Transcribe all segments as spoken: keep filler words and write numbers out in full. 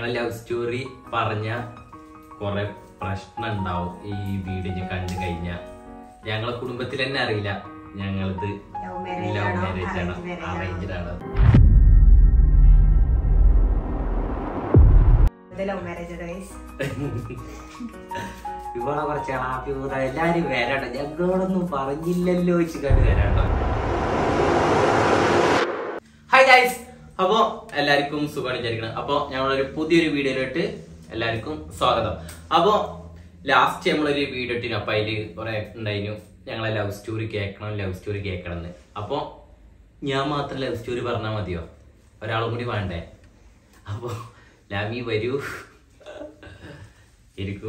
ഞങ്ങൾ love story പറഞ്ഞ കുറെ പ്രശ്നം ഉണ്ടാവും ഈ വീഡിയോ കണ്ടു കഴിഞ്ഞാൽ. ഞങ്ങളെ കുടുംബത്തിൽ തന്നെ അറിയില്ല ഞങ്ങളത് ലവ് മാരേജ് ആണ് അറേഞ്ച്ഡ് ആണ്. ഇവളെ കുറച്ച് ഹാപ്പി എല്ലാരും വരാട്ടോ, ഞങ്ങളോടൊന്നും പറഞ്ഞില്ലല്ലോ വെച്ചിട്ട് വരാട്ടോ. ഹായ് ഗൈസ്, അപ്പൊ എല്ലാവർക്കും സുഖമാണ് വിചാരിക്കണം. അപ്പൊ ഞങ്ങളൊരു പുതിയൊരു വീഡിയോയിലോട്ട് എല്ലാവർക്കും സ്വാഗതം. അപ്പൊ ലാസ്റ്റ് നമ്മളൊരു വീഡിയോ ഇട്ടിരുന്നു, അപ്പൊ അതില് കുറെ ഉണ്ടായിരുന്നു ഞങ്ങളെ ലവ് സ്റ്റോറി കേൾക്കണം ലവ് സ്റ്റോറി കേൾക്കണം എന്ന്. അപ്പൊ ഞാൻ മാത്രം ലവ് സ്റ്റോറി പറഞ്ഞാൽ മതിയോ, ഒരാളും കൂടി വേണ്ടേ? അപ്പൊ ലാമി വരൂ, ഇരിക്കൂ.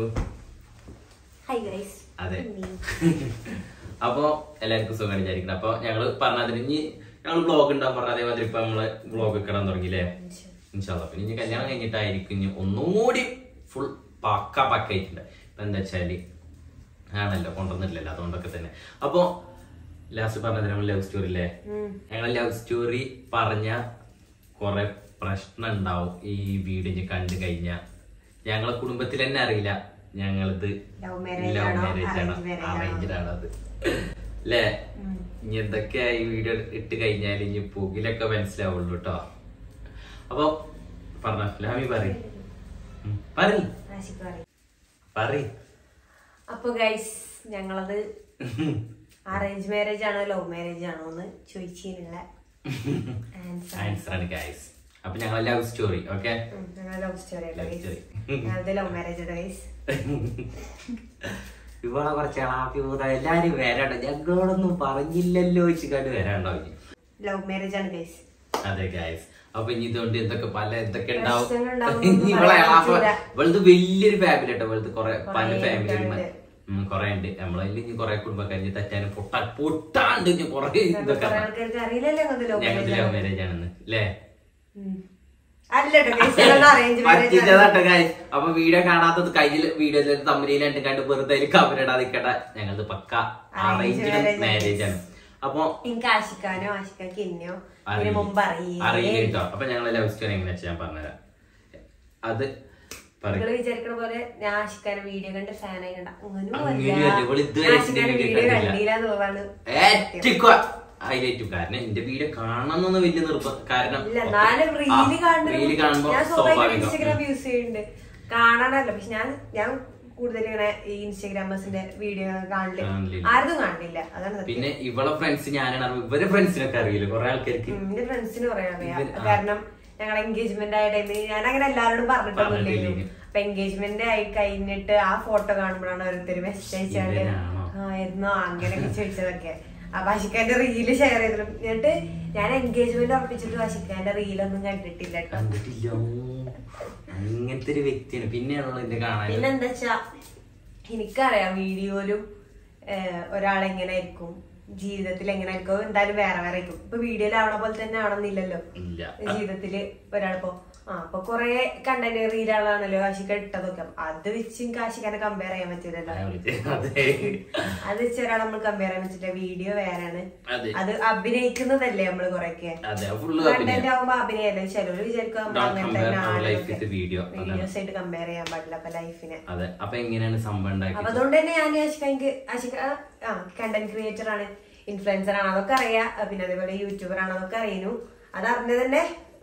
അതെ, അപ്പൊ എല്ലാവർക്കും സുഖം വിചാരിക്കണം. അപ്പൊ ഞങ്ങള് പറഞ്ഞതിന് ഇനി ഞങ്ങൾ വ്ളോഗ് ഉണ്ടാവും പറഞ്ഞ അതേമാതിരി ഇപ്പൊ നമ്മള് വ്ളോഗ് ഇടാൻ തുടങ്ങിയില്ലേ, ഇൻഷാല്ലാ. പിന്നെ ഇനി കല്യാണം കഴിഞ്ഞിട്ടായിരിക്കും ഇനി ഒന്നുകൂടി ഫുൾ പക്ക പക്ക ആയിട്ടുണ്ട്. ഇപ്പൊ എന്താ വെച്ചാല് ആണല്ലോ കൊണ്ടുവന്നിട്ടില്ലല്ലോ, അതുകൊണ്ടൊക്കെ തന്നെ. അപ്പൊ ലാസ്റ്റ് പറഞ്ഞത് നമ്മൾ ലവ് സ്റ്റോറി അല്ലേ, ഞങ്ങൾ ലവ് സ്റ്റോറി പറഞ്ഞ കുറെ പ്രശ്നം ഉണ്ടാവും ഈ വീഡിയോ കണ്ടു കഴിഞ്ഞാൽ. ഞങ്ങളെ കുടുംബത്തിൽ തന്നെ അറിയില്ല ഞങ്ങളത് ലവ് മാരേജ് ആണ് അറേഞ്ച്ഡ് ആണ് അത് അല്ലേ. ഇനി എന്തൊക്കെയാ ഈ വീഡിയോ ഇട്ട് കഴിഞ്ഞാൽ ഇനി പുകിലൊക്കെ മനസ്സിലാവുള്ളൂ കേട്ടോ. അപ്പൊ പറഞ്ഞ ലാമി പറയും പറയും. അപ്പൊ ഗൈസ്, ഞങ്ങളത് അറേഞ്ച് മാരേജ് ആണോ ലവ് മാരേജ് ആണോ എന്ന് ചോദിച്ചതിനുള്ള ആൻസർ ആണ് ഗൈസ്. അപ്പൊ ഞങ്ങൾ love story okay love story love marriage guys. ഇവളെ കുറച്ച് ഹാപ്പി എല്ലാരും വരാട്ടോ, ഞങ്ങളോടൊന്നും പറഞ്ഞില്ലല്ലോ വെച്ചിട്ട് വരാണ്ടോ. ലവ് മാരേജ് ആണ് ഗൈസ്. അതെ ഗൈസ്. അപ്പൊ ഇനി ഇതുകൊണ്ട് എന്തൊക്കെ പല എന്തൊക്കെ ഉണ്ടാവും. ഇവളെ ഇവളത് വലിയൊരു ഫാമിലി കേട്ടോ, ഇവളത് കൊറേ പല ഫാമിലി കൊറേ ഉണ്ട്. നമ്മളതിൽ ഇനി കൊറേ കുടുംബക്കാരി തെറ്റാനും പൊട്ട പൊട്ടാണ്ട് കൊറേ ഇതൊക്കെ ഞങ്ങൾക്ക് ലവ് മാരേജ് ആണെന്ന് അല്ലേ. അപ്പൊ വീഡിയോ കാണാത്തത് കയ്യിൽ വീഡിയോ തമ്മിലായിട്ട് കണ്ട് വെറുതെ കവറിടാതിരിക്കട്ടെ, ഞങ്ങളത് പക്ക അറേഞ്ച്ഡ് മാരേജ് ആണ്. അപ്പൊ അറിയില്ലോ. അപ്പൊ ഞങ്ങളെ ലവ് സ്റ്റോറി എങ്ങനെയാ ഞാൻ പറഞ്ഞുതരാം. അത് വിചാരിക്കണ പോലെ ഞാൻ ആഷിക്കാരെ വീഡിയോ കണ്ട് ഫാനായി കണ്ട ഹൈലൈറ്റ്. കാരണം എന്റെ വീഡിയോ കാണണമെന്നൊന്നും വലിയ നിർബന്ധം, കാരണം ഇൻസ്റ്റാഗ്രാം യൂസ് ചെയ്യുന്നുണ്ട് കാണാനല്ല. പക്ഷെ ഞാൻ ഞാൻ കൂടുതൽ ഇങ്ങനെ ഈ ഇൻസ്റ്റാഗ്രാമേഴ്സിന്റെ വീഡിയോ കാണില്ല, ആരും കാണില്ല. അതാണ്. പിന്നെ ഇവളെ ഫ്രണ്ട്സ് ഞാനാണ്, ഇവരെ ഫ്രണ്ട്സിനൊക്കെ അറിയില്ല കുറെ ആൾക്കാർക്ക്. എന്റെ ഫ്രണ്ട്സിന് കുറെ അറിയാം, കാരണം ഞങ്ങളെ എൻഗേജ്മെന്റ് ആയ ടൈമിൽ ഞാൻ അങ്ങനെ എല്ലാവരോടും പറഞ്ഞിട്ടൊന്നുമില്ലല്ലോ. അപ്പൊ എൻഗേജ്മെന്റ് ആയി കഴിഞ്ഞിട്ട് ആ ഫോട്ടോ കാണുമ്പോഴാണ് ഓരോരുത്തർ മെസ്സേജ് അയച്ചാണ്ട് ആയിരുന്നോ അങ്ങനെയൊക്കെ ചോദിച്ചതൊക്കെ. അപ്പൊ ആഷിഖാന്റെ റീല് ഷെയർ ചെയ്തിട്ടും. എന്നിട്ട് ഞാൻ എൻഗേജ്മെന്റ് ഉറപ്പിച്ചിട്ട് ആഷിഖാന്റെ റീലൊന്നും കണ്ടിട്ടില്ല കണ്ടിട്ടില്ല അങ്ങനത്തെ ഒരു വ്യക്തിയാണ്. പിന്നെ എന്താ വെച്ചാ എനിക്കറിയാം വീഡിയോയിലും ഒരാളെങ്ങനെ ആയിരിക്കും, ജീവിതത്തിൽ എങ്ങനെ ആയിരിക്കും, എന്തായാലും വേറെ വേറെ ആയിരിക്കും. ഇപ്പൊ വീഡിയോയിലാവണ പോലെ തന്നെ ആവണമെന്നില്ലല്ലോ ജീവിതത്തില് ഒരാളിപ്പോ. ആ അപ്പൊ കൊറേ കണ്ടന്റ് റീലുകളാണല്ലോ ആഷിക ഇട്ടതൊക്കെ, അത് വെച്ച് എനിക്ക് ആഷിഖാനെ കമ്പയർ ചെയ്യാൻ പറ്റൂലല്ലോ. അത് വെച്ച് ഒരാൾ നമ്മൾ കമ്പയർ ചെയ്യാൻ പറ്റില്ല. വീഡിയോ വേറെയാണ്, അത് അഭിനയിക്കുന്നതല്ലേ നമ്മള് കൊറേയൊക്കെ. കണ്ടന്റ് ആവുമ്പോ അഭിനയല്ലേ. ചിലവര് വിചാരിക്കും അങ്ങനെ തന്നെ വീഡിയോസ് ആയിട്ട് കമ്പയർ ചെയ്യാൻ പാടില്ല അപ്പൊ ലൈഫിനെ. അപ്പൊ അതുകൊണ്ട് തന്നെ ഞാൻ ആഷിക എനിക്ക് ആഷിക ആ കണ്ടന്റ് ക്രിയേറ്റർ ആണ്, ഇൻഫ്ലുവൻസർ ആണ്, അതൊക്കെ അറിയാം. പിന്നെ അതേപോലെ യൂട്യൂബർ ആണ്, അതൊക്കെ അറിയുന്നു. അതറിഞ്ഞത് തന്നെ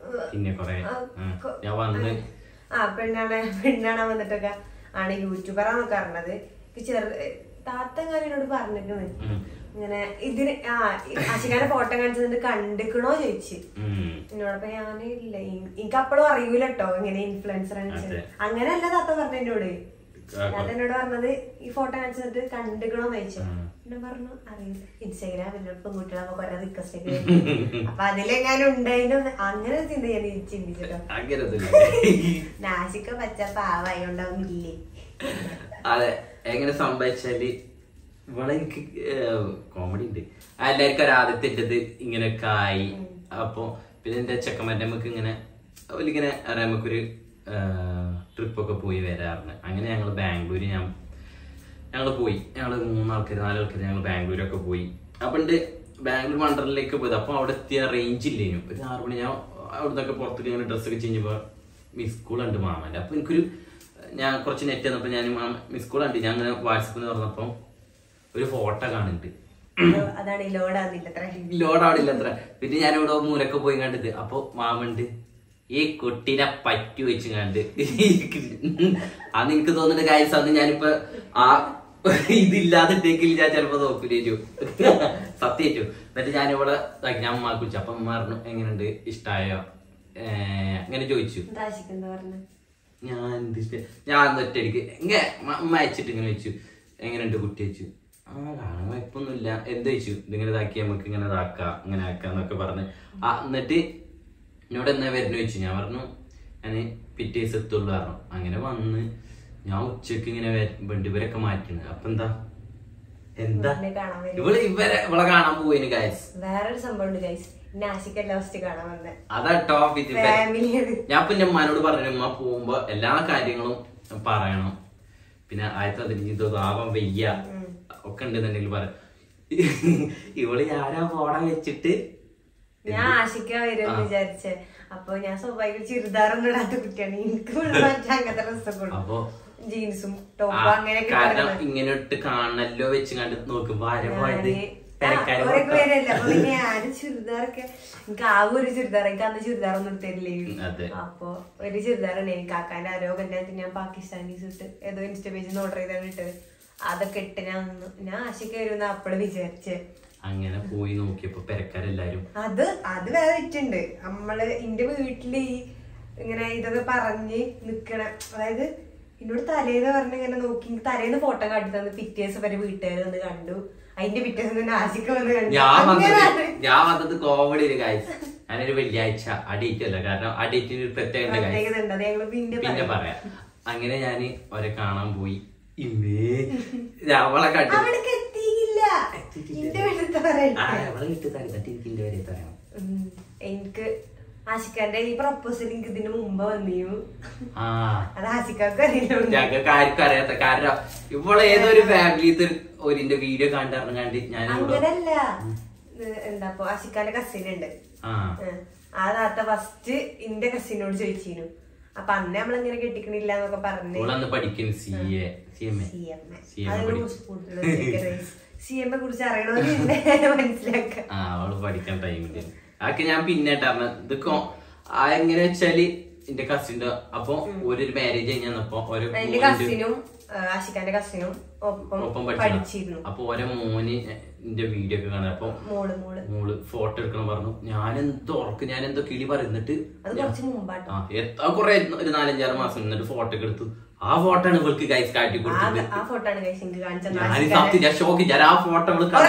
ആ പെണ്ണാണ് പെണ്ണാണാ വന്നിട്ടൊക്കെ ആണ് യൂട്യൂബറാന്നൊക്കെ അറിഞ്ഞത്. ചെറു താത്തങ്ങാനോട് പറഞ്ഞിരിക്കുന്നത് ഇങ്ങനെ ഇതിന് ആ ആഷിഖാന്റെ ഫോട്ടോ കാണിച്ചത് കണ്ടിക്കണോ ചോദിച്ചു എന്നോടൊപ്പം. ഞാനില്ല, എനിക്ക് അപ്പോഴും അറിയൂല കേട്ടോ ഇങ്ങനെ ഇൻഫ്ലുവൻസർ അങ്ങനെയല്ല താത്ത പറഞ്ഞ എന്നോട്. താത്ത എന്നോട് പറഞ്ഞത് ഈ ഫോട്ടോ കാണിച്ചിട്ട് കണ്ടിക്കണോന്ന് ചോദിച്ചു. പിന്നെ പറഞ്ഞു അറിയില്ല, ഇൻസ്റ്റാഗ്രാമിൽ പെൺകുട്ടികളൊക്കെ കൊറേ റിക്വസ്റ്റ് ഒക്കെ. അപ്പൊ അതിലെങ്ങാനും ഉണ്ടായിരുന്നു അങ്ങനെ ചിന്ത ഞാൻ ചിന്തിച്ചിട്ടോ. നാശിക്ക പച്ച പാവായി ഉണ്ടാവുന്നില്ലേ. അതെ, എങ്ങനെ സംഭവിച്ചാല് ഇവിടെ എനിക്ക് കോമഡി ഉണ്ട്. എല്ലാവർക്കും ഒരു ആദ്യത്തെ ഇങ്ങനെയൊക്കെ ആയി. അപ്പൊ പിന്നെ എന്റെ ചെക്കന്മാരുടെ നമുക്ക് ഇങ്ങനെ ഇങ്ങനെ അറിയാം, നമുക്കൊരു ട്രിപ്പൊക്കെ പോയി വരാറുണ്ട്. അങ്ങനെ ഞങ്ങൾ ബാംഗ്ലൂര് ഞാൻ ഞങ്ങൾ പോയി. ഞങ്ങള് മൂന്നാൾക്കാർ നാലാൾക്കാർ ഞങ്ങൾ ബാംഗ്ലൂരൊക്കെ പോയി. അപ്പൊ ഉണ്ട് ബാംഗ്ലൂർ വണ്ടർലേക്ക് പോയത്. അപ്പൊ അവിടെ എത്തിയ റേഞ്ച് ഇല്ലേനും. ഒരു ആറു മണി ഞാൻ അവിടെ നിന്നൊക്കെ പുറത്തേക്ക് ഇങ്ങനെ ഡ്രസ്സൊക്കെ ചെയ്യുമ്പോ മിസ് കോൾ ഉണ്ട് മാമന്റെ. അപ്പൊ എനിക്കൊരു ഞാൻ കുറച്ച് നെറ്റ് വന്നപ്പോ ഞാൻ മിസ് കോൾ ഉണ്ട്. ഞാൻ അങ്ങനെ വാട്സപ്പിൽ തുറന്നപ്പോ ഒരു ഫോട്ടോ കാണുന്നുണ്ട്. ലോഡാവില്ല അത്ര. പിന്നെ ഞാനിവിടെ മൂലൊക്കെ പോയി കണ്ടിട്ട് അപ്പൊ മാമുണ്ട് ഈ കുട്ടീനെ പറ്റി വെച്ച് കണ്ട് അന്ന് എനിക്ക് തോന്നുന്നുണ്ട് ഗൈസ് അന്ന് ഞാനിപ്പോ ആ ഇതില്ലാതിട്ടെങ്കിൽ ഞാൻ ചിലപ്പോ നോക്കൂലേറ്റു സത്യേറ്റു. എന്നിട്ട് ഞാനിവിടെ ഞാൻ ഉമ്മാക്ക് വിളിച്ചു. അപ്പൊ ഉമ്മ പറഞ്ഞു എങ്ങനെയുണ്ട് ഇഷ്ടായോ അങ്ങനെ ചോദിച്ചു. ഞാൻ എന്ത് ഇഷ്ട ഞാൻ ഒറ്റടിക്ക് ഇങ്ങനെ ഉമ്മ അയച്ചിട്ട് ഇങ്ങനെ വെച്ചു എങ്ങനെയുണ്ട് കുട്ടി വെച്ചു. ആ കാണാൻ കുഴപ്പമൊന്നുമില്ല എന്ത് വെച്ചു ഇതിങ്ങനെ ഇതാക്കി നമുക്ക് ഇങ്ങനെ ഇതാക്കാം ഇങ്ങനെ ആക്കാന്നൊക്കെ പറഞ്ഞ് ആ എന്നിട്ട് എന്നോട് എന്നാ വരുന്ന വെച്ചു. ഞാൻ പറഞ്ഞു ഞാൻ പിറ്റേ ദിവസം എത്തുള്ളൂ പറഞ്ഞു. അങ്ങനെ വന്ന് ഞാൻ ഉച്ചക്ക് ഇങ്ങനെ വണ്ടി ഇവരൊക്കെ മാറ്റുന്നത്. അപ്പൊ എന്താ എന്താ ഇവള് ഇവരെ ഇവളെ കാണാൻ പോയിന് ഗൈസ്. വേറൊരു സംഭവം അതാ ടോപ്പ്. ഞാൻ പിന്നെ ഉമ്മാനോട് പറഞ്ഞു ഉമ്മ പോകുമ്പോ എല്ലാ കാര്യങ്ങളും പറയണം. പിന്നെ ആയിരത്തി പതിനഞ്ച് ആവാൻ വയ്യ ഒക്കെ ഉണ്ടെന്നുണ്ടെങ്കിൽ പറ. ഇവള് ഞാനാ ഫോടാൻ വെച്ചിട്ട് ഞാൻ ആശിക്കാൻ വരും വിചാരിച്ചേ. അപ്പൊ ഞാൻ സ്വാഭാവിക ചുരിദാറൊന്നും ഇടാത്ത കുട്ടിയാണ്. എനിക്ക് അങ്ങനത്തെ ഡ്രസ്സൊക്കെ അപ്പൊ ജീൻസും ടോപ്പും അങ്ങനെയൊക്കെ. കാരണം ഇങ്ങനെ ഇട്ട് കാണല്ലോ വെച്ച് കണ്ട് നോക്കുമ്പോ പിന്നെ ഞാന് ചുരിദാറൊക്കെ എനിക്ക് ആകെ ഒരു ചുരിദാർ. എനിക്ക് അന്ന് ചുരിദാറൊന്നും ഇട്ടില്ലേ. അപ്പൊ ഒരു ചുരിദാർ ഉണ്ടായി കാക്കാന്റെ ആരോ കല്യാണത്തിന് ഞാൻ പാകിസ്ഥാനീസ് ഇട്ട് ഏതോ ഇൻസ്റ്റ പേജിൽ ഓർഡർ ചെയ്താണ് ഇട്ടത്. അതൊക്കെ ഇട്ട് ഞാൻ വന്നു. ഞാൻ ആശയ്ക്ക് വരുന്ന അപ്പള് വിചാരിച്ചേ. അങ്ങനെ പോയി നോക്കിയപ്പോ പെരക്കാരെല്ലാരും അത് അത് വേറെ ഇട്ടുണ്ട്. നമ്മള് എന്റെ വീട്ടില് ഈ ഇങ്ങനെ ഇതൊക്കെ പറഞ്ഞ് നിക്കണ അതായത് എന്നോട് തലേന്ന് പറഞ്ഞ ഇങ്ങനെ നോക്കി തലേന്ന് ഫോട്ടോ കാട്ടി തന്ന് പിറ്റേ ദിവസം വരെ വീട്ടുകാർ വന്ന് കണ്ടു. അതിന്റെ പിറ്റേ ദിവസം ആശിക്ക് വന്ന് കണ്ടു. ഞാൻ വന്നത് കോമഡി ഒരു കാഴ്ച. ഞാനൊരു വെള്ളിയാഴ്ച അടിയിട്ടല്ല കാരണം അടിയിട്ടിന് പ്രത്യേകത പിന്നെ പറയാം. അങ്ങനെ ഞാന് അവരെ കാണാൻ പോയി. ഇമ്മേ അവളെ കണ്ടു എനിക്ക് ആശിക്കാന്റെ ഈ പ്രപ്പോസൽ എനിക്ക് ഇതിന് മുമ്പ് വന്നിരുന്നു. അത് ആശിക്കാർക്ക് അറിയാത്ത കാരണം ഇവളെ ഏതൊരു ഫാമിലി ഒരു വീഡിയോ കണ്ടിറങ്ങാണ്ട് ഞാൻ അങ്ങനല്ല. എന്താ ആശിക്കാന്റെ കസിൻ ഉണ്ട്. ആ താത്ത ഫസ്റ്റ് എന്റെ കസിനോട് ചോദിച്ചിരുന്നു. അപ്പൊ അന്ന് നമ്മളിങ്ങനെ കെട്ടിക്കണില്ല എന്നൊക്കെ പറഞ്ഞു. പഠിക്കുന്നു C A C M A C M A കുറിച്ച് അറിയണമെന്ന് മനസ്സിലാക്കാം. ആ അവള് പഠിക്കാൻ ടൈമില്ല. അതൊക്കെ ഞാൻ പിന്നെ ഇത് എങ്ങനെ വെച്ചാല് എന്റെ കസിന്റെ അപ്പൊ ഒരു മാരേജ് കഴിഞ്ഞപ്പോ എന്റെ കസിനും ആശിക്കാന്റെ കസിനും ഒപ്പം പഠിച്ചിരുന്നു. അപ്പൊ ഓരോ മോന് എന്റെ വീഡിയോ ഒക്കെ കാണാൻ അപ്പൊ മോള് മോള് മോള് ഫോട്ടോ എടുക്കണം പറഞ്ഞു. ഞാൻ എന്തോ ഉറക്ക് ഞാൻ എന്തോ കിളി പറയുന്നിട്ട് ആ കൊറേ ഒരു നാലഞ്ചാറ് മാസം നിന്നിട്ട് ഫോട്ടോ ഒക്കെ എടുത്തു. ആ ഫോട്ടോ ആണ് ഇവൾക്ക് ഗൈസ് കാട്ടി കൊടുത്തത്. ഞാൻ സത്യം ഞാൻ ഷോക്ക്. ഞാൻ ആ ഫോട്ടോ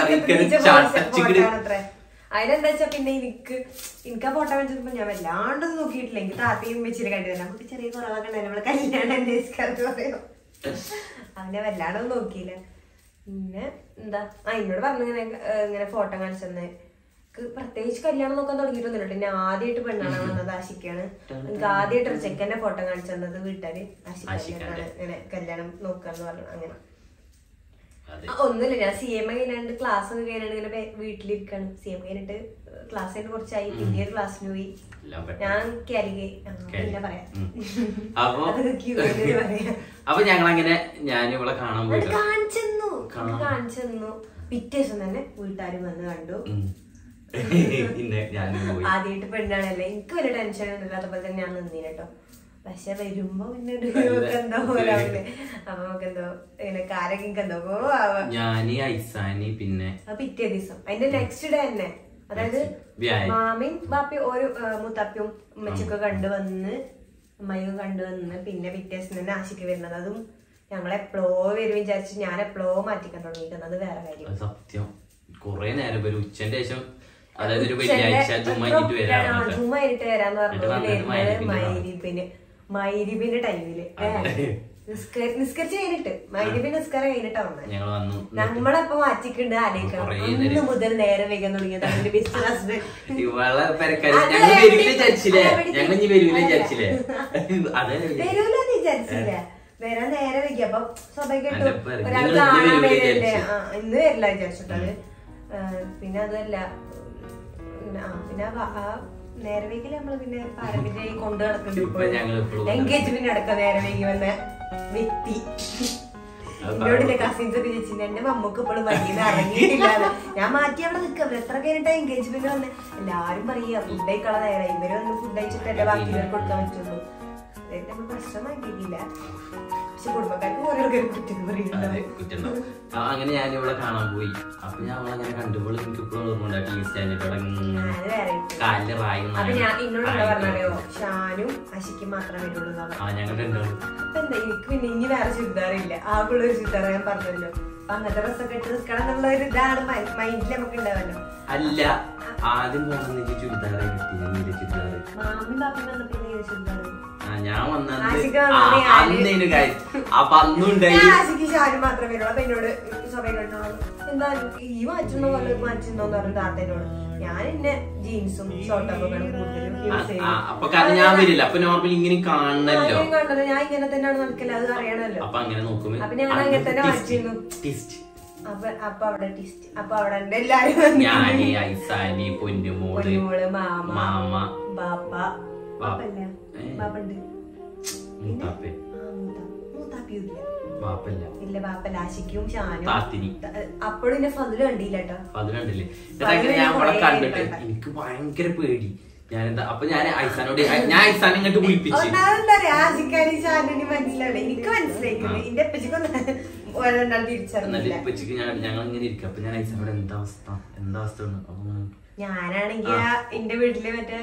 അതിനെന്താ വെച്ചാ പിന്നെ എനിക്ക് എനിക്ക് ആ ഫോട്ടോ വെച്ചപ്പോ ഞാൻ വല്ലാണ്ടൊന്നും നോക്കിയിട്ടില്ല. എനിക്ക് താത്തയും വെച്ചിട്ട് കണ്ടില്ല. നമുക്ക് ചെറിയ കുറവൊക്കെ ഉണ്ടായിരുന്നു. നമ്മള് കല്യാണം അന്വേഷിക്കാറ് പറയോ അങ്ങനെ വല്ലാണ്ടൊന്നും നോക്കിയില്ല. പിന്നെ എന്താ ആ എന്നോട് പറഞ്ഞിങ്ങനെ ഇങ്ങനെ ഫോട്ടോ കാണിച്ചെന്ന്. പ്രത്യേകിച്ച് കല്യാണം നോക്കാൻ തുടങ്ങിയിട്ടൊന്നുമില്ല. പിന്നെ ആദ്യമായിട്ട് പെണ്ണാണ് വന്നത് ആശിക്കാണ്. എനിക്ക് ആദ്യമായിട്ട് ചെക്കന്റെ ഫോട്ടോ കാണിച്ചു തന്നത് വീട്ടുകാര് ആശിക്കാണ് ഇങ്ങനെ കല്യാണം നോക്കാന്ന് പറഞ്ഞു. അങ്ങനെ ഒന്നുമില്ല. ഞാൻ സി എം എ കഴിഞ്ഞാണ്ട് ക്ലാസ് ഒക്കെ കഴിഞ്ഞാണ്ട് ഇങ്ങനെ വീട്ടിലിരിക്കാണ്. സി എം കഴിഞ്ഞിട്ട് ക്ലാസ് കഴിഞ്ഞിട്ട് കുറച്ചായി. പിന്നെ ഒരു ക്ലാസ്സിന് പോയി. ഞാൻ കാലിക്കേ പിന്നെ പറയാം. അപ്പൊ ഞങ്ങളങ്ങനെ ഞാൻ ഇവളെ കാണാൻ പോയി കാണിച്ചെന്നു കാണിച്ചെന്നു പിറ്റേ ദിവസം തന്നെ വീട്ടുകാരും വന്ന് കണ്ടു. ആദ്യമായിട്ട് പെണ്ണാണല്ലേ. എനിക്ക് വലിയ ടെൻഷൻ ഇല്ലാത്ത പോലെ തന്നെ ഞാൻ നിന്നീ കേട്ടോ. പക്ഷെ വരുമ്പോ പിന്നെ എന്തോ പോലെ അപ്പൊ നമുക്ക് എന്തോ ഇങ്ങനെ കാരൊക്കെ എനിക്ക് എന്തോ ആവാ. പിന്നെ പിറ്റേ ദിവസം അതിന്റെ നെക്സ്റ്റ് ഡേ തന്നെ അതായത് മാമിയും ബാപ്പി ഒരു മുത്തപ്പിയും ഉമ്മച്ചൊക്കെ കണ്ടുവന്ന് അമ്മയും കണ്ടുവന്ന് പിന്നെ പിറ്റേ ദിവസം തന്നെ ആശിക്ക് വരുന്നത്. അതും ഞങ്ങൾ എപ്പോഴോ വരും വിചാരിച്ച് ഞാൻ എപ്പോഴോ മാറ്റിക്കാൻ തുടങ്ങിയിരിക്കുന്നത്. അത് വേറെ കാര്യം. സത്യം കൊറേ നേരം വരും ഉച്ചന്റെ ശേഷം. അതായത് ഒരു വെള്ളിയാഴ്ച ജുമായിട്ട് വരാന്ന് പറഞ്ഞു. മൈരിബിന് മൈരിബിന്റെ ടൈമില് നിസ്കരിച്ച് കഴിഞ്ഞിട്ട് മൈരിബിന് നിസ്കാരം കഴിഞ്ഞിട്ടാ വന്നത്. നമ്മളെപ്പോ മാറ്റിക്കുണ്ട് ആലോചിക്കണം. ഇന്ന് മുതൽ നേരം വൈകാൻ തുടങ്ങിയത് അതിന്റെ ബെസ്റ്റ് ഹസ്ബൻഡ്. വരൂലെന്ന് വിചാരിച്ചില്ല. വരാൻ നേരെ വൈകി. അപ്പൊ സ്വാഭാവികമായിട്ടും ഒരാൾ കാണാൻ വരല്ലേ. ആ ഇന്ന് വരില്ല വിചാരിച്ചിട്ടത്. പിന്നെ അതല്ല പിന്നെ ആ നേരെ വൈകില് നമ്മള് പിന്നെ പാരമ്പര്യമായി കൊണ്ടു ഇപ്പൊ ഞങ്ങൾ നടക്കുന്നുണ്ട്. എൻഗേജ്മെന്റ് അടക്കം നേരെ വൈകി വന്ന വ്യക്തി എന്നോടിന്റെ കസിൻസ് ഒക്കെ ചോദിച്ചു എന്റെ മമ്മക്ക് ഇപ്പോഴും വഴിയിൽ ഇറങ്ങിയിട്ടില്ലാതെ. ഞാൻ മാറ്റി അവിടെ നിൽക്കാം. എത്ര കഴിഞ്ഞിട്ട് എൻഗേജ്മെന്റ് വന്നെ എല്ലാരും പറയാ ഫുഡ് കഴിക്കള നേരം ഇവര് വന്ന് ഫുഡ് കഴിച്ചിട്ട് എന്റെ ബാക്കികൾ കൊടുക്കാൻ പറ്റുള്ളൂ. അതായത് നമ്മൾ പ്രശ്നമാക്കിയിട്ടില്ല. പക്ഷെ കുടുംബക്കാർക്ക് ഓരോരുത്തരും കുറ്റം പറയുന്നുണ്ടാവും. അങ്ങനെ ഞാൻ ഇവിടെ കാണാൻ പോയി. അപ്പൊ ഞാൻ അവളങ്ങനെ കണ്ടുമ്പോൾ എനിക്ക് ഇപ്പോഴും കാലില് റായി. അപ്പൊ ഞാൻ എന്നോട് എന്താ പറഞ്ഞോ ഷാനും അശിക്കും മാത്രമേ വരുള്ളൂ. ഞങ്ങൾ രണ്ടാളും അപ്പൊ എന്താ എനിക്ക് പിന്നെ ഇനി വേറെ ചുരിദാറില്ല. ആകുള്ള ഒരു ചുരിദാർ ഞാൻ പറഞ്ഞല്ലോ. അപ്പൊ അങ്ങനത്തെ ഡ്രസ്സൊക്കെ ഇട്ട് നിൽക്കണം എന്നുള്ള ഒരു ഇതാണ് മൈൻഡിൽ നമുക്ക് ഉണ്ടാവല്ലോ. അല്ല ആദ്യം പോകുന്ന ചുരിദാറ് കിട്ടി ചുരിദാറ് മാമി ബാപ്പി വന്നപ്പോ ചുരിദാർ ഞാൻ വന്നത് അന്നേനു കാര്യം. അപ്പൊ അന്നുണ്ടായി ആശിക്ക് ഷാനും മാത്രമേ വരുള്ളൂ. അപ്പൊ എന്നോട് സഭയിലോട്ടോ എന്താ ഈ മാറ്റുന്ന പോലെ മാറ്റുന്നോന്ന് പറഞ്ഞു താത്തേനോട്. ഞാൻ എന്നെ ജീൻസും ഷോർട്ടൊക്കെ കൂടുതലും അപ്പൊ കാരണം ഞാൻ വരില്ല. അപ്പൊ നോർമൽ ഇങ്ങനെ കാണണല്ലോ. കണ്ടത് ഞാൻ ഇങ്ങനെ തന്നെയാണ് നടക്കല്. അത് അറിയണല്ലോ. അപ്പൊ അങ്ങനെ നോക്കുമ്പോ അപ്പൊ ഞാൻ അങ്ങനെ തന്നെ മാറ്റിയിരുന്നു. അപ്പൊ അപ്പൊ അവിടെ ടിസ്റ്റ്. അപ്പൊ അവിടെ എല്ലാരും ഞാന് ഐസാനി പൊന്നുമോള് മാമ മാമ ബാപ്പ ബാപ്പല്ല ബാപ്പുണ്ട് മൂത്താപ്പേ മൂത്താപ്പിയില്ല ബാപ്പല്ല ഇല്ല ബാപ്പല്ല ആശിക്കും ഷാനും താത്തിനി. അപ്പോഴും എന്നെ ഫതില് കണ്ടില്ല കേട്ടോ. ഫതില് കണ്ടില്ലേ? ഞാൻ അവിടെ കണ്ടിട്ട് എനിക്ക് ഭയങ്കര പേടി. ഞാനെന്താ അപ്പൊ ഞാൻ ഐസാനോട് ഞാൻ ഐസാനെ ഇങ്ങോട്ട് വിളിപ്പിച്ചു. ആശിക്കാനും ഷാനും മനസ്സിലാവില്ല. എനിക്ക് മനസ്സിലായിക്കുന്നു. എന്റെ എപ്പച്ചിക്കൊന്നും രണ്ടാൾ തിരിച്ചറിഞ്ഞില്ല. എപ്പച്ചിക്ക് ഞാൻ ഞങ്ങൾ ഇങ്ങനെ ഇരിക്കും. അപ്പൊ ഞാൻ ഐസാനോട് എന്താ അവസ്ഥ എന്താ അവസ്ഥ ഞാനാണെങ്കി എന്റെ വീട്ടില് മറ്റേ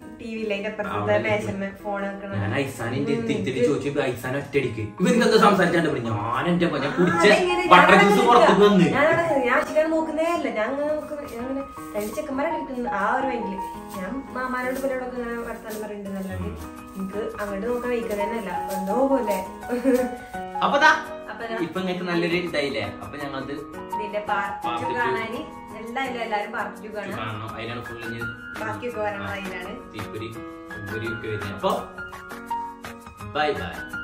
ഞാൻ ഐസാനിന്റെ തിരിച്ചിട്ട് ചോദിച്ചു ഐസാൻ ഒറ്റടിക്ക് ഇവർക്ക് എന്താ സംസാരിച്ചാണ്ട് ഞാൻ എന്റെ ഞാൻ കുടിച്ച ബട്ടർ ജ്യൂസ് പുറത്തേക്ക് വന്ന് ഞാൻ ചിക്കൻ നോക്കുന്നേ അല്ല. ഞാൻ അങ്ങനെ നോക്കുന്ന ഞാൻ അങ്ങനെ രണ്ട് ചെക്കന്മാരെ കളിക്കുന്നത് ആ ഒരു മൈൻഡില്. ഞാൻ മാമാനോട് ഇവരോടൊക്കെ ഇങ്ങനെ വർത്താനം പറയുന്നുണ്ടെന്നല്ലാണ്ട് എനിക്ക് അങ്ങോട്ട് നോക്കാൻ വയ്ക്കുന്നതന്നെയല്ല എന്തോ പോലെ. അപ്പതാ ഇപ്പൊ നിങ്ങൾക്ക് നല്ലൊരു ഇതായില്ലേ? അപ്പൊ ഞങ്ങളത് ഇതിന്റെ പാർട്ടി കാണാന് എന്തായാലും എല്ലാരും പാർട്ടി കാണാം. അതിനാണ് ഫുള്ള് ബാക്കിയൊക്കെ വരണം. അതിനാണ് അപ്പൊ ബൈ ബൈ.